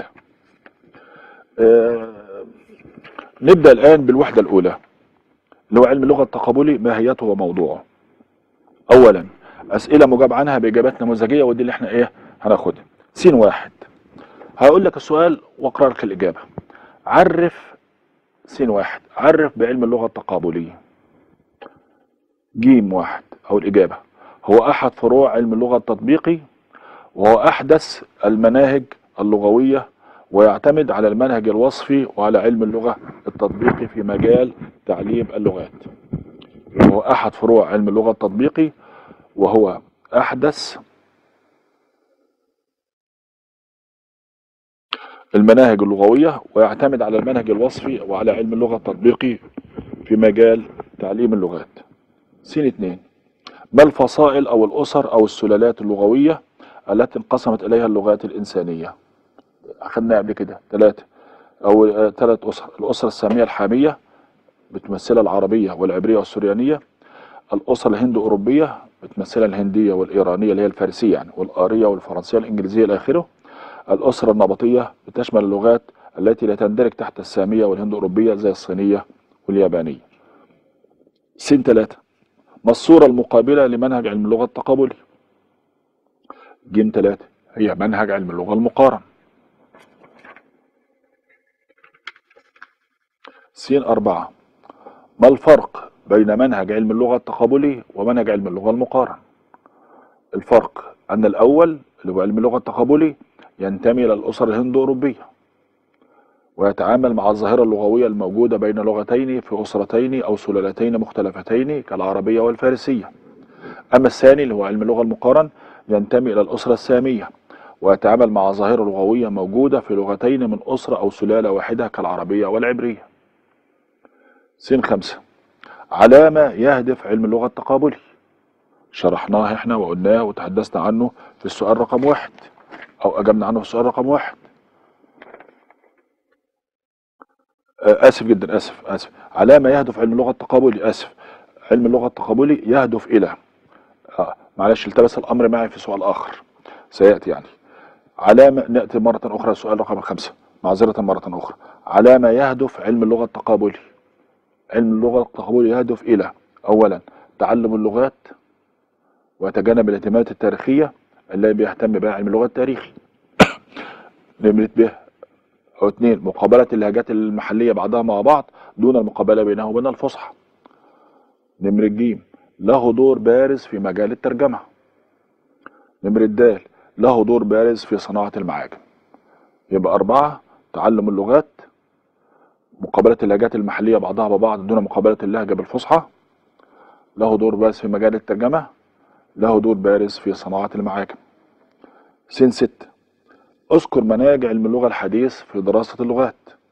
نبدأ الآن بالوحدة الأولى اللي هو علم اللغة التقابلي، ماهيته وموضوعه. أولا أسئلة مجاب عنها بإجابات نموذجية، ودي اللي احنا هناخدها. س واحد، هقول لك السؤال واقرأ لك الإجابة. عرف س واحد، عرف بعلم اللغة التقابلية. ج واحد أو الإجابة: هو أحد فروع علم اللغة التطبيقي، وهو أحدث المناهج اللغوية، ويعتمد على المنهج الوصفي وعلى علم اللغة التطبيقي في مجال تعليم اللغات. وهو أحد فروع علم اللغة التطبيقي، وهو أحدث المناهج اللغوية، ويعتمد على المنهج الوصفي وعلى علم اللغة التطبيقي في مجال تعليم اللغات. س اثنين، ما الفصائل أو الأسر أو السلالات اللغوية التي انقسمت إليها اللغات الإنسانية؟ أخذنا قبل كده ثلاث أسر: الأسرة السامية الحامية بتمثلها العربية والعبرية والسريانية، الأسرة الهند أوروبية بتمثلها الهندية والإيرانية اللي هي الفارسية يعني، والآرية والفرنسية والإنجليزية إلى آخره. الأسرة النبطية بتشمل اللغات التي لا تندرج تحت السامية والهند أوروبية زي الصينية واليابانية. س ثلاثة، ما الصورة المقابلة لمنهج علم اللغة التقابلي؟ ج 3 هي منهج علم اللغة المقارن. س 4 ما الفرق بين منهج علم اللغة التقابلي ومنهج علم اللغة المقارن؟ الفرق أن الأول اللي هو علم اللغة التقابلي ينتمي إلى الأسر الهند-أوروبية، ويتعامل مع الظاهرة اللغوية الموجودة بين لغتين في أسرتين أو سلالتين مختلفتين كالعربية والفارسية. أما الثاني اللي هو علم اللغة المقارن ينتمي إلى الأسرة السامية، ويتعامل مع ظاهرة لغوية موجودة في لغتين من أسرة أو سلالة واحدة كالعربية والعبرية. س 5 على ما يهدف علم اللغة التقابلي؟ شرحناه احنا وقلناه وتحدثنا عنه في السؤال رقم 1 أو أجبنا عنه في السؤال رقم 1. آسف جدا، آسف. على ما يهدف علم اللغة التقابلي، علم اللغة التقابلي يهدف إلى معلش التبس الأمر معي في سؤال آخر سيأتي يعني. على ما نأتي مرة أخرى السؤال رقم 5 معذرة مرة أخرى. على ما يهدف علم اللغة التقابلي؟ علم اللغة التقابلي يهدف إلى أولا تعلم اللغات ويتجنب الاهتمامات التاريخية التي بيهتم بها علم اللغة التاريخي. نمرة ب أو 2 مقابلة اللهجات المحلية بعضها مع بعض دون المقابلة بينها وبين الفصحى. نمرة ج له دور بارز في مجال الترجمة. نمرة د له دور بارز في صناعة المعاجم. يبقى 4 تعلم اللغات، مقابلة اللهجات المحلية بعضها ببعض دون مقابلة اللهجة بالفصحى، له دور بارز في مجال الترجمة، له دور بارز في صناعة المعاجم. س 6 اذكر مناهج علم اللغة الحديث في دراسة اللغات.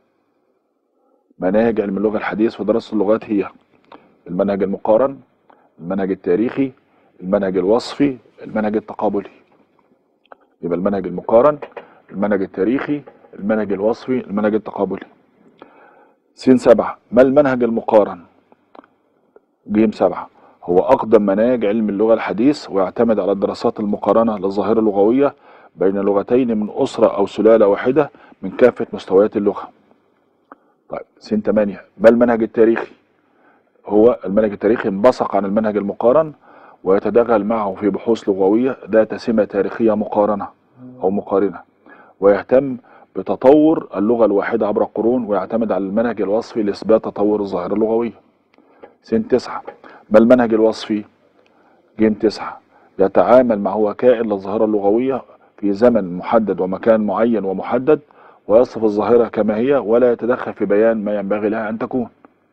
مناهج علم اللغة الحديث في دراسة اللغات هي المنهج المقارن، المنهج التاريخي، المنهج الوصفي، المنهج التقابلي. يبقى المنهج المقارن، المنهج التاريخي، المنهج الوصفي، المنهج التقابلي. س 7 ما المنهج المقارن؟ ج 7 هو أقدم مناهج علم اللغة الحديث، ويعتمد على الدراسات المقارنة للظاهرة اللغوية بين لغتين من أسرة أو سلالة واحدة من كافة مستويات اللغة. طيب س 8 ما المنهج التاريخي؟ هو المنهج التاريخي انبثق عن المنهج المقارن ويتداخل معه في بحوث لغوية ذات سمة تاريخية مقارنة أو مقارنة، ويهتم بتطور اللغة الواحدة عبر القرون، ويعتمد على المنهج الوصفي لإثبات تطور الظاهرة اللغوية. س 9 ما المنهج الوصفي؟ ج 9 يتعامل مع وكائل للظاهرة اللغوية في زمن محدد ومكان معين ومحدد، ويصف الظاهرة كما هي ولا يتدخل في بيان ما ينبغي لها أن تكون.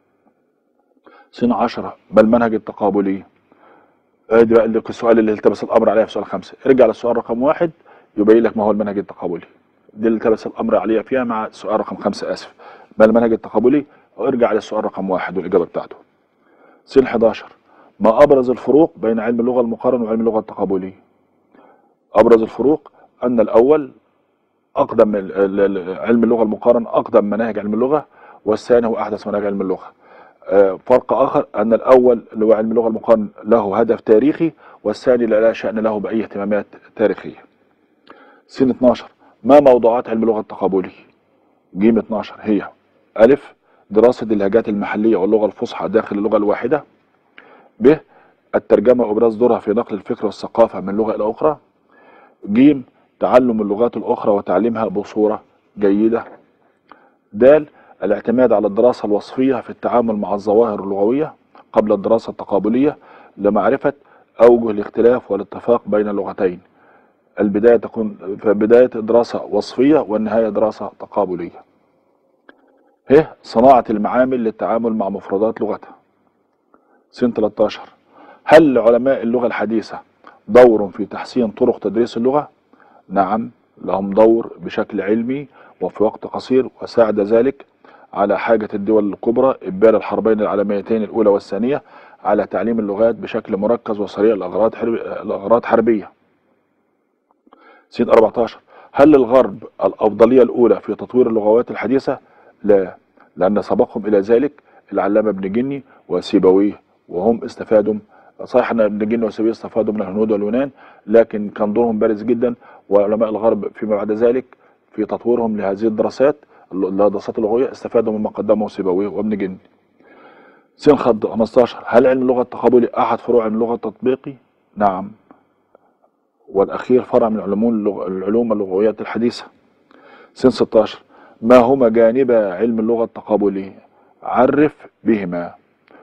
س 10 ما المنهج التقابلي؟ ادي بقى السؤال اللي التبس الامر عليه في سؤال 5. ارجع للسؤال رقم 1 يبين لك ما هو المنهج التقابلي. دي اللي التبس الامر عليها فيها مع السؤال رقم 5 اسف. ما المنهج التقابلي؟ وارجع للسؤال رقم 1 والاجابه بتاعته. س 11 ما ابرز الفروق بين علم اللغه المقارن وعلم اللغه التقابلي؟ ابرز الفروق ان الاول اقدم علم اللغه المقارن اقدم مناهج علم اللغه، والثاني هو احدث مناهج علم اللغه. فرق آخر أن الأول اللي هو علم اللغة المقارن له هدف تاريخي، والثاني لا شأن له بأي اهتمامات تاريخية. س 12 ما موضوعات علم اللغة التقابلي؟ ج 12 هي أ دراسة اللهجات المحلية واللغة الفصحى داخل اللغة الواحدة. ب الترجمة وإبراز دورها في نقل الفكر والثقافة من لغة إلى أخرى. ج تعلم اللغات الأخرى وتعليمها بصورة جيدة. د الاعتماد على الدراسة الوصفية في التعامل مع الظواهر اللغوية قبل الدراسة التقابلية لمعرفة أوجه الاختلاف والاتفاق بين اللغتين. البداية تكون في بداية دراسة وصفية والنهاية دراسة تقابلية. ه صناعة المعامل للتعامل مع مفردات لغتها. س 13 هل لعلماء اللغة الحديثة دور في تحسين طرق تدريس اللغة؟ نعم لهم دور بشكل علمي وفي وقت قصير، وساعد ذلك على حاجة الدول الكبرى إبان الحربين العالميتين الأولى والثانية على تعليم اللغات بشكل مركز وسريع لأغراض حربية. س 14 هل للغرب الأفضلية الأولى في تطوير اللغات الحديثة؟ لا، لأن سبقهم إلى ذلك العلامة ابن جني وسيبويه، وهم استفادوا. صحيح أن ابن جني وسيبويه استفادوا من الهنود واليونان، لكن كان دورهم بارز جدا، وعلماء الغرب فيما بعد ذلك في تطويرهم لهذه الدراسات اللغوية استفادوا مما قدمه سيبويه وابن جني. س خط 15. هل علم اللغة التقابلي أحد فروع علم اللغة التطبيقي؟ نعم، والأخير فرع من العلوم اللغوية الحديثة. س 16. ما هما جانبا علم اللغة التقابلي؟ عرف بهما.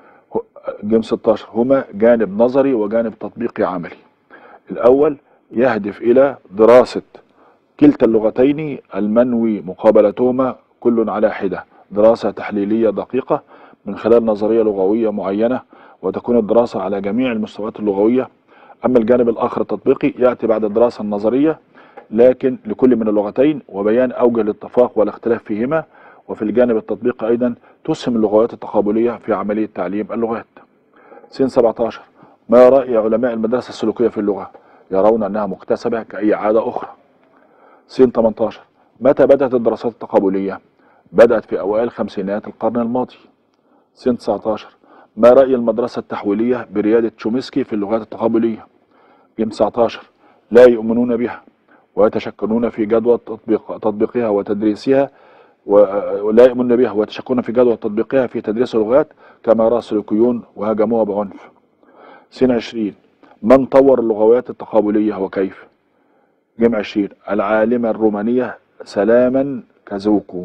ج 16. هما جانب نظري وجانب تطبيقي عملي. الأول يهدف إلى دراسة كلتا اللغتين المنوي مقابلتهما كل على حدة، دراسة تحليلية دقيقة من خلال نظرية لغوية معينة، وتكون الدراسة على جميع المستويات اللغوية. أما الجانب الآخر التطبيقي يأتي بعد الدراسة النظرية لكن لكل من اللغتين وبيان أوجه الاتفاق والاختلاف فيهما. وفي الجانب التطبيقي أيضا تسهم اللغويات التقابلية في عملية تعليم اللغات. س 17. ما رأي علماء المدرسة السلوكية في اللغة؟ يرون أنها مكتسبة كأي عادة أخرى. س 18. متى بدأت الدراسات التقابلية؟ بدأت في أوائل خمسينات القرن الماضي. س 19. ما رأي المدرسة التحويلية بريادة تشومسكي في اللغات التقابلية؟ ج 19. لا يؤمنون بها ويتشكلون في جدوى تطبيقها وتدريسها، ولا يؤمنون بها ويتشكلون في جدوى تطبيقها في تدريس اللغات كما رأى السلوكيون وهاجموها بعنف. س 20. من طور اللغويات التقابلية وكيف؟ ج 20. العالمة الرومانية سلاما كازوكو.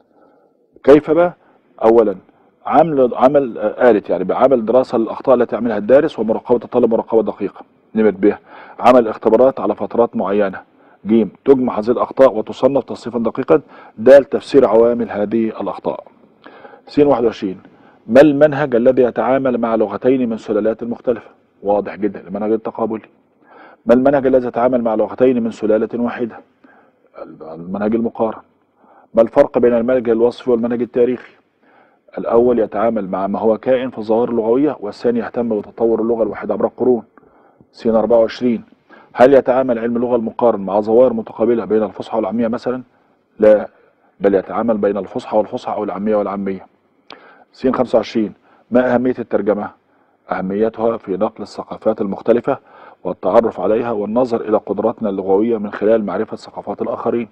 كيف بقى؟ أولا عمل آلت يعني بعمل دراسة للأخطاء التي يعملها الدارس ومراقبة الطالب مراقبة دقيقة. نمرة ب. عمل اختبارات على فترات معينة. ج. تجمع هذه الأخطاء وتصنف تصنيفا دقيقا. د. تفسير عوامل هذه الأخطاء. س 21. ما المنهج الذي يتعامل مع لغتين من سلالات مختلفة؟ واضح جدا، المنهج التقابلي. ما المنهج الذي يتعامل مع لغتين من سلالة واحدة؟ المنهج المقارن. ما الفرق بين المنهج الوصفي والمنهج التاريخي؟ الأول يتعامل مع ما هو كائن في الظواهر اللغوية، والثاني يهتم بتطور اللغة الواحدة عبر القرون. س 24. هل يتعامل علم اللغة المقارن مع ظواهر متقابلة بين الفصحى والعامية مثلا؟ لا، بل يتعامل بين الفصحى والفصحى أو العامية والعامية. س 25. ما أهمية الترجمة؟ أهميتها في نقل الثقافات المختلفة والتعرف عليها والنظر إلى قدراتنا اللغوية من خلال معرفة ثقافات الآخرين.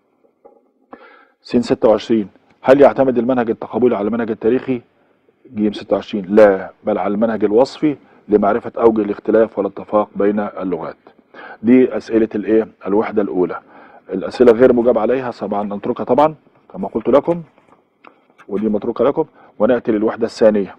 س 26. هل يعتمد المنهج التقابلي على المنهج التاريخي؟ ج 26. لا، بل على المنهج الوصفي لمعرفة أوجه الاختلاف والاتفاق بين اللغات. دي أسئلة الإيه؟ الوحدة الأولى. الأسئلة غير مجاب عليها طبعا نتركها طبعا كما قلت لكم، ودي متروكة لكم. ونأتي للوحدة الثانية.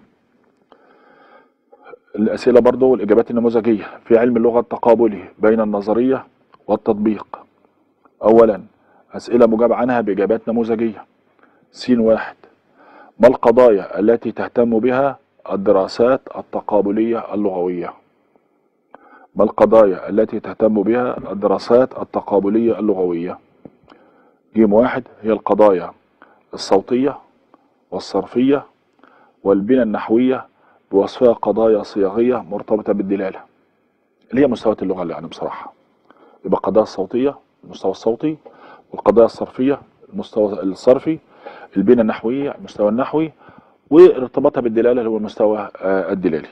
الأسئلة برضو والإجابات النموذجية في علم اللغة التقابلي بين النظرية والتطبيق. أولا أسئلة مجاب عنها بإجابات نموذجية. س 1. ما القضايا التي تهتم بها الدراسات التقابلية اللغوية؟ ما القضايا التي تهتم بها الدراسات التقابلية اللغوية؟ ج 1. هي القضايا الصوتية والصرفية والبنى النحوية بوصفها قضايا صياغية مرتبطة بالدلالة، اللي هي مستويات اللغة اللي يعني بصراحة. يبقى القضايا الصوتية المستوى الصوتي، والقضايا الصرفية المستوى الصرفي، البنى النحوية المستوى النحوي، وارتباطها بالدلالة اللي هو المستوى الدلالي.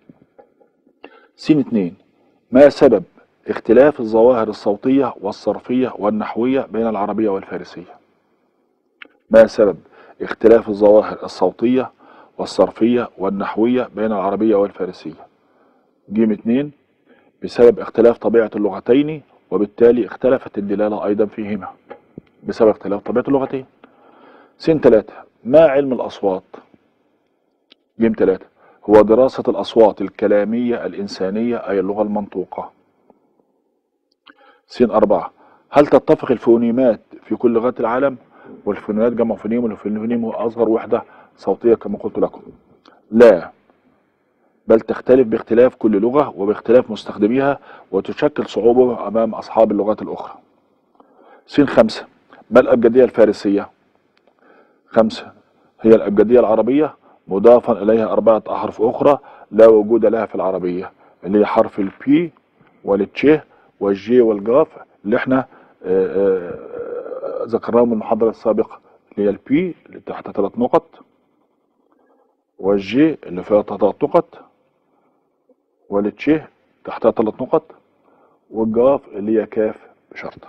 س 2. ما سبب اختلاف الظواهر الصوتية والصرفية والنحوية بين العربية والفارسية؟ ما سبب اختلاف الظواهر الصوتية والصرفية والنحوية بين العربية والفارسية؟ ج 2. بسبب اختلاف طبيعة اللغتين وبالتالي اختلفت الدلالة أيضا فيهما بسبب اختلاف طبيعة اللغتين. س 3. ما علم الأصوات؟ ج 3. هو دراسة الأصوات الكلامية الإنسانية أي اللغة المنطوقة. س 4. هل تتفق الفونيمات في كل لغات العالم؟ والفونيمات جمع فونيم، والفونيم هو أصغر وحدة صوتية كما قلت لكم. لا، بل تختلف باختلاف كل لغة وباختلاف مستخدميها وتشكل صعوبة أمام أصحاب اللغات الأخرى. س 5. ما الأبجدية الفارسية؟ 5. هي الأبجدية العربية مضافا إليها 4 أحرف أخرى لا وجود لها في العربية، اللي هي حرف البي والتش والجي والجاف اللي احنا ذكرناهم من المحاضرة السابقة، اللي هي البي اللي تحت 3 نقط، والجي اللي فيها 3 نقط، والتش تحتها 3 نقط، والجاف اللي هي كاف بشرطة.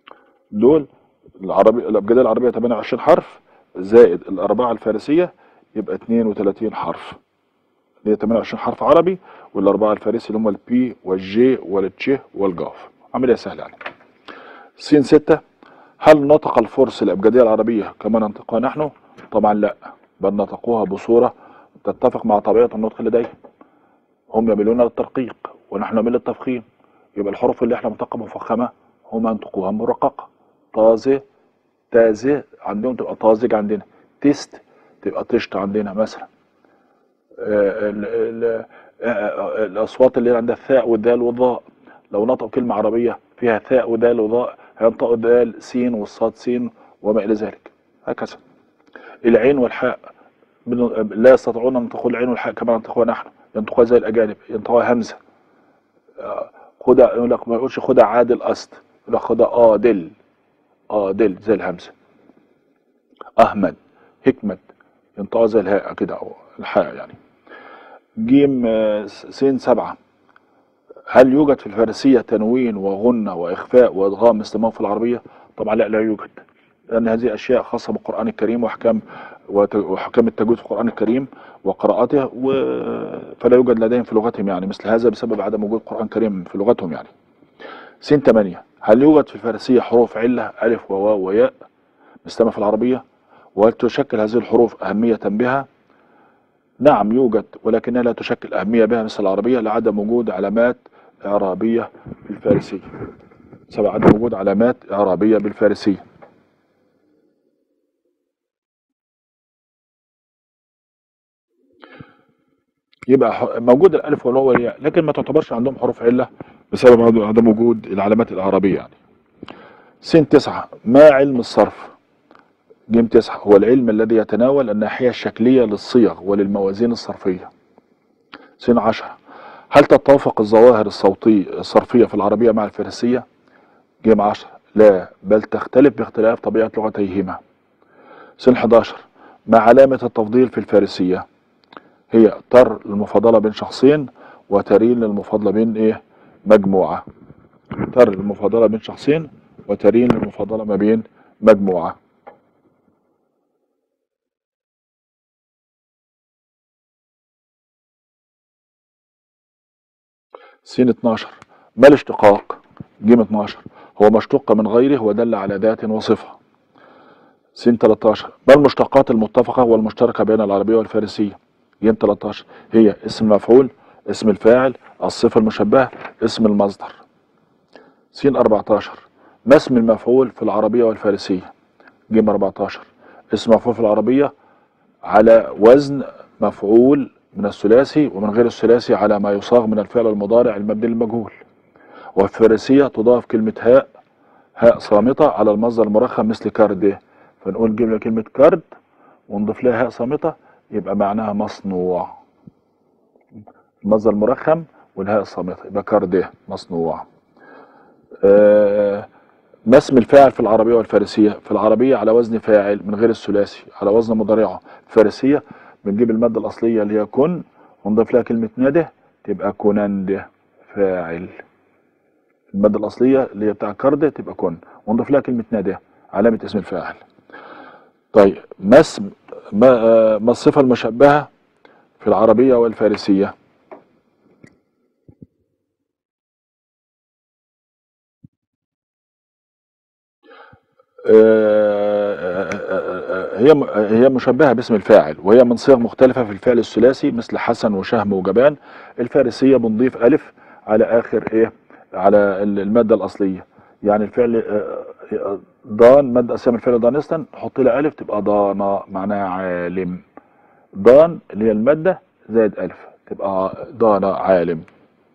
دول الأبجدية العربية 28 حرف زائد الأربعة الفارسية يبقى 32 حرف، اللي هي 28 حرف عربي، والاربعه الفارسي اللي هم البي والجي والتش والجاف. عمليه سهله يعني. س 6. هل نطق الفرس الابجديه العربيه كما ننطقها نحن؟ طبعا لا، بل نطقوها بصوره تتفق مع طبيعه النطق لديهم. هم يميلون للترقيق ونحن نميل للتفخيم. يبقى الحروف اللي احنا بنطقها مفخمه هم ينطقوها مرققه. طازه، تازه عندهم تبقى طازج عندنا. تست تبقى طشت عندنا مثلا. الاصوات اللي عندها الثاء والدال والضاء، لو نطقوا كلمه عربيه فيها ثاء ودال وضاء هينطقوا دال سين والصاد سين وما الى ذلك. هكذا. العين والحاء لا يستطيعون ان ينطقوا العين والحاء كما ننطقها نحن، ينطقوها زي الاجانب، ينطقوها همزه. خدها يقول لك، ما يقولش خدها عادل است، يقول لك خدها دل. دل زي الهمزه. احمد، حكمت، ينطقها زي الهاء كده او الحاء يعني. جيم س 7. هل يوجد في الفارسية تنوين وغنة وإخفاء وإدغام مثل ما هو في العربية؟ طبعا لا، لا يوجد، لأن هذه أشياء خاصة بالقرآن الكريم وأحكام التجويد في القرآن الكريم وقراءته، فلا يوجد لديهم في لغتهم يعني مثل هذا بسبب عدم وجود قرآن كريم في لغتهم يعني. س 8. هل يوجد في الفارسية حروف علة ألف وواو وياء مثل ما في العربية؟ وهل تشكل هذه الحروف أهمية بها؟ نعم يوجد، ولكنها لا تشكل أهمية بها مثل العربية لعدم وجود علامات إعرابية في الفارسية. سبب عدم وجود علامات إعرابية بالفارسية. يبقى موجود الألف والواو والياء، لكن ما تعتبرش عندهم حروف علة بسبب عدم وجود العلامات الإعرابية يعني. س 9. ما علم الصرف؟ ج 9. هو العلم الذي يتناول الناحية الشكلية للصيغ وللموازين الصرفية. س 10. هل تتوافق الظواهر الصرفية في العربية مع الفارسية؟ ج 10. لا، بل تختلف باختلاف طبيعة لغتيهما. س 11. ما علامة التفضيل في الفارسية؟ هي تر المفاضلة بين شخصين، وترين للمفاضلة بين مجموعة. تر المفاضلة بين شخصين، وترين للمفاضلة ما بين مجموعة. س 12. ما الاشتقاق؟ ج 12. هو ما اشتق من غيره ودل على ذات وصفة. س 13. ما المشتقات المتفقة والمشتركة بين العربية والفارسية؟ ج 13. هي اسم المفعول، اسم الفاعل، الصفة المشبهة، اسم المصدر. س 14. ما اسم المفعول في العربية والفارسية؟ ج 14. اسم مفعول في العربية على وزن مفعول من الثلاثي، ومن غير الثلاثي على ما يصاغ من الفعل المضارع المبني للمجهول. وفي الفارسية تضاف كلمة هاء صامتة على المصدر المرخم مثل كرد، فنقول نجيب كلمة كرد ونضيف لها هاء صامتة يبقى معناها مصنوع. المصدر المرخم والهاء الصامتة يبقى كرد مصنوع. ما اسم الفاعل في العربية والفارسية؟ في العربية على وزن فاعل من غير الثلاثي على وزن مضارعه. الفارسية بنجيب المادة الأصلية اللي هي كن ونضيف لها كلمة نده تبقى كنند فاعل. المادة الأصلية اللي هي بتاع كرد تبقى كن ونضيف لها كلمة نده علامة اسم الفاعل. طيب ما اسم ما الصفة المشبهة في العربية والفارسية؟ هي مشبهة باسم الفاعل، وهي من صيغ مختلفة في الفعل الثلاثي مثل حسن وشهم وجبان. الفارسية بنضيف ألف على آخر على المادة الأصلية. يعني الفعل ضان، مادة أصلية من الفعل ضانستا نحط لها ألف تبقى ضانا معناها عالم. ضان اللي هي المادة زائد ألف تبقى ضانا عالم.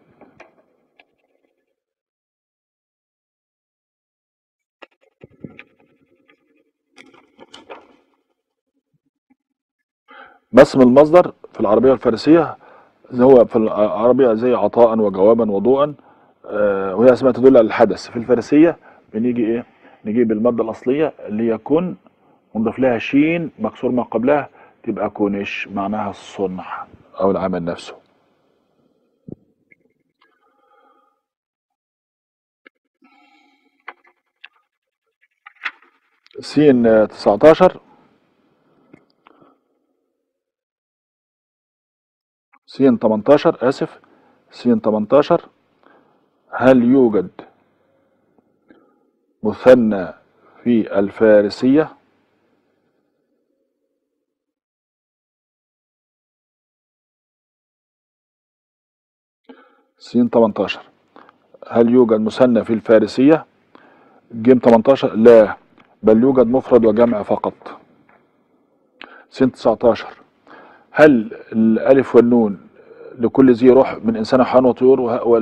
ما اسم المصدر في العربية والفارسية؟ هو في العربية زي عطاء وجوابا وضوءا، وهي اسماء تدل على الحدث. في الفارسية بنيجي نجيب المادة الأصلية اللي هي كن ونضيف لها شين مكسور ما قبلها تبقى كونش معناها الصنع أو العمل نفسه. سين 19. س 18 آسف، س 18 هل يوجد مثنى في الفارسية؟ س 18 هل يوجد مثنى في الفارسية؟ ج 18 لا، بل يوجد مفرد وجمع فقط. س 19 هل الألف والنون لكل ذي روح من إنسان وحيوان وطيور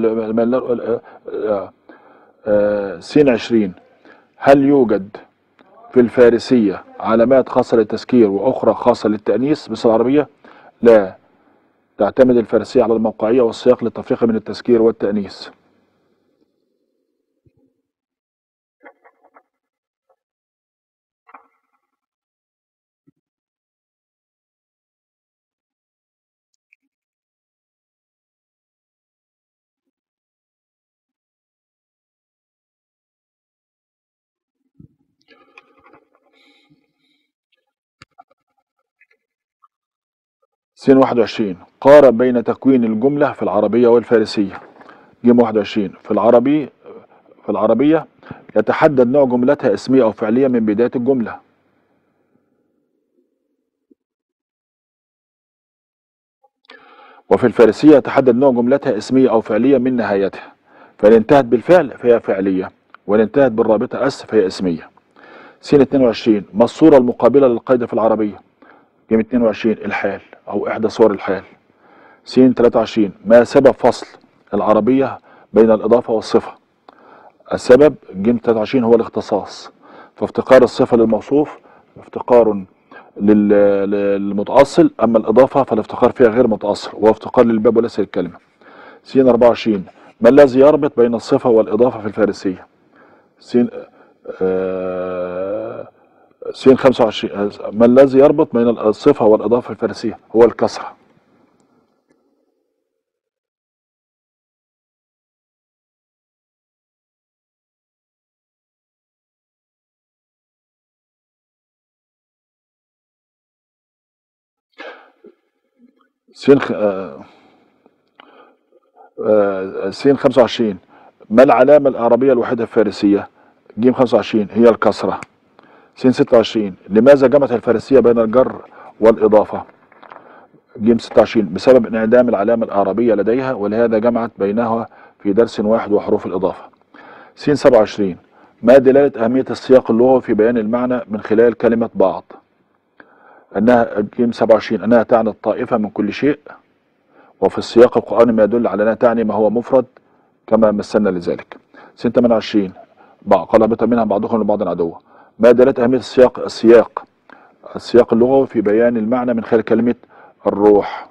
س 20 هل يوجد في الفارسية علامات خاصة للتذكير وأخرى خاصة للتأنيث مثل العربية؟ لا، تعتمد الفارسية على الموقعية والسياق للتفريق بين التذكير والتأنيث. س 21 قارن بين تكوين الجملة في العربية والفارسية. ج 21 في العربية يتحدد نوع جملتها اسمية أو فعلية من بداية الجملة. وفي الفارسية يتحدد نوع جملتها اسمية أو فعلية من نهايتها، فإن انتهت بالفعل فهي فعلية، وإن انتهت بالرابطة أس فهي اسمية. س 22 ما الصورة المقابلة للقيد في العربية؟ ج 22 الحال أو إحدى صور الحال. س 23 ما سبب فصل العربية بين الإضافة والصفة؟ السبب ج 23 هو الاختصاص، فافتقار الصفة للموصوف افتقار للمتأصل، أما الإضافة فالافتقار فيها غير متأصل وهو افتقار للباب وليس للكلمة. س 24 ما الذي يربط بين الصفة والإضافة في الفارسية؟ س س 25 ما الذي يربط بين الصفة والإضافة في الفارسية؟ هو الكسرة. س س 25 ما العلامة الإعرابية الوحيدة في الفارسية؟ ج 25 هي الكسرة. س 26 لماذا جمعت الفارسية بين الجر والإضافة؟ ج 26 بسبب انعدام العلامة الإعرابية لديها ولهذا جمعت بينها في درس واحد وحروف الإضافة. س 27 ما دلالة أهمية السياق اللغوي في بيان المعنى من خلال كلمة بعض؟ أنها ج 27 أنها تعني الطائفة من كل شيء، وفي السياق القرآني ما يدل على أنها تعني ما هو مفرد كما مثلنا لذلك. س 28 قال اهبط منها بعضكم لبعض عدو. ما دلالة أهمية السياق اللغوي في بيان المعنى من خلال كلمة الروح؟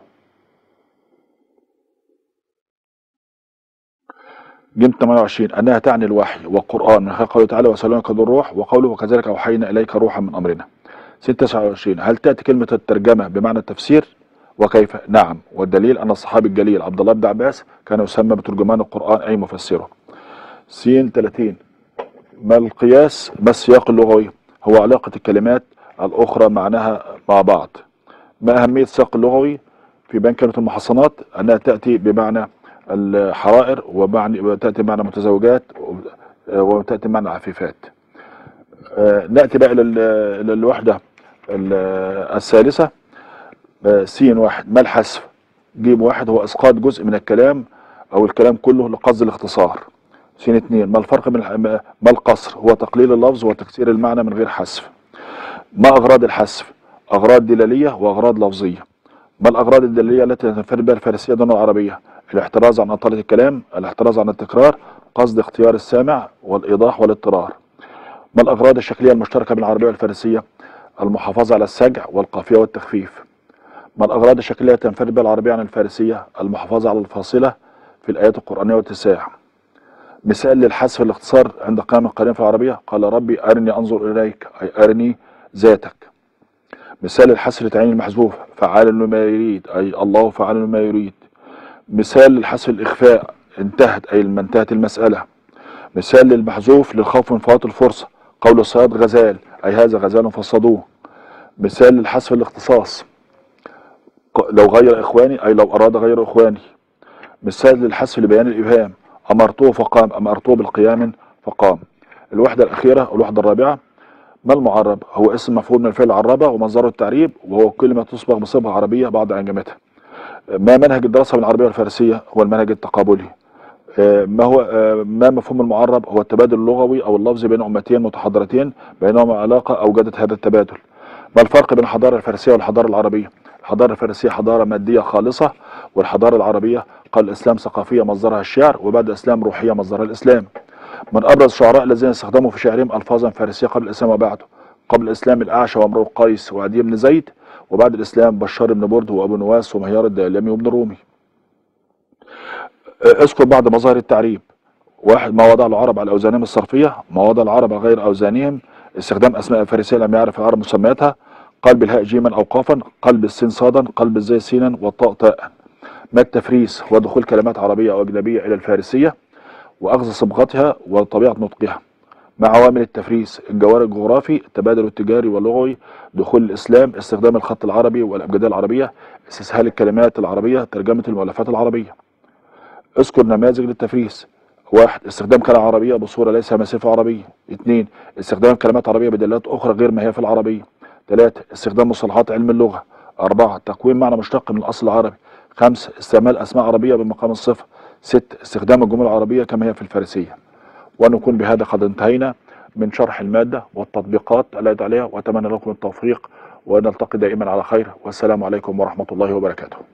ج 28 أنها تعني الوحي والقرآن من خلال قوله تعالى وسلامك ذو الروح، وقوله وكذلك أوحينا إليك روحا من أمرنا. س 29 هل تأتي كلمة الترجمة بمعنى التفسير؟ وكيف؟ نعم، والدليل أن الصحابي الجليل عبد الله بن عباس كان يسمى بترجمان القرآن أي مفسره. س 30 ما السياق اللغوي؟ هو علاقة الكلمات الأخرى معناها مع بعض. ما أهمية السياق اللغوي في بيان كلمة المحصنات؟ أنها تأتي بمعنى الحرائر وتأتي بمعنى متزوجات وتأتي بمعنى عفيفات. نأتي بقى إلى الوحدة الثالثة. س 1 ما الحذف؟ ج 1 هو إسقاط جزء من الكلام أو الكلام كله لقصد الاختصار. س 2 ما الفرق بين ما القصر؟ هو تقليل اللفظ وتكسير المعنى من غير حذف. ما أغراض الحذف؟ أغراض دلالية وأغراض لفظية. ما الأغراض الدلالية التي تنفرد بها الفارسية دون العربية؟ الاحتراز عن أطالة الكلام، الاحتراز عن التكرار، قصد اختيار السامع، والإيضاح والاضطرار. ما الأغراض الشكلية المشتركة بين العربية والفارسية؟ المحافظة على السجع والقافية والتخفيف. ما الأغراض الشكلية التي تنفرد بها العربية عن الفارسية؟ المحافظة على الفاصلة في الآيات القرآنية واتساع. مثال للحذف الاختصار عند قيام القرين في العربية قال ربي أرني أنظر إليك أي أرني ذاتك. مثال الحذف لتعيين المحذوف فعال لما يريد أي الله فعال لما يريد. مثال للحذف الإخفاء انتهت أي ما انتهت المسألة. مثال للمحذوف للخوف من فوات الفرصة قول الصياد غزال أي هذا غزال فصادوه. مثال للحذف الاختصاص لو غير إخواني أي لو أراد غير إخواني. مثال للحذف لبيان الإبهام: أمرته فقام، أمرته بالقيام فقام. الوحدة الأخيرة والوحدة الرابعة: ما المعرب؟ هو اسم مفعول من الفعل عربة ومصدره التعريب، وهو كلمة تصبغ بصبغة عربية بعد أنجمتها. ما منهج الدراسة من العربية والفارسية؟ هو المنهج التقابلي. ما مفهوم المعرب؟ هو التبادل اللغوي أو اللفظي بين أمتين متحضرتين بينهما علاقة أوجدت هذا التبادل. ما الفرق بين الحضارة الفارسية والحضارة العربية؟ الحضارة الفارسية حضارة مادية خالصة، والحضارة العربية قبل الإسلام ثقافية مصدرها الشعر، وبعد الإسلام روحية مصدرها الإسلام. من أبرز الشعراء الذين استخدموا في شعرهم ألفاظا فارسية قبل الإسلام وبعده؟ قبل الإسلام الأعشى وامرؤ قيس وعدي بن زيد، وبعد الإسلام بشار بن برد وأبو نواس ومهيار الديلمي وابن رومي. اذكر بعض مظاهر التعريب. واحد: ما وضع العرب على أوزانهم الصرفية، ما وضع العرب على غير أوزانهم، استخدام أسماء فارسية لم يعرف العرب مسمياتها، قلب الهاء جيما أو قافا، قلب السين صادا، قلب الزاي سينا، والطاء تاء. ما التفريس؟ هو دخول كلمات عربية أو أجنبية إلى الفارسية وأخذ صبغتها وطبيعة نطقها. مع عوامل التفريس: الجوار الجغرافي، التبادل التجاري واللغوي، دخول الإسلام، استخدام الخط العربي والأبجدية العربية، استسهال الكلمات العربية، ترجمة المؤلفات العربية. اذكر نماذج للتفريس. واحد: استخدام كلمة عربية بصورة ليس مسافة عربية. اثنين: استخدام كلمات عربية بدلالات أخرى غير ما هي في العربية. ثلاثة: استخدام مصطلحات علم اللغة. أربعة: تكوين معنى مشتق من الأصل العربي. خمسة: استعمال أسماء عربية بمقام الصفة. ستة: استخدام الجمل العربية كما هي في الفارسية. ونكون بهذا قد انتهينا من شرح المادة والتطبيقات التي عليها، وأتمنى لكم التوفيق ونلتقي دائما على خير، والسلام عليكم ورحمة الله وبركاته.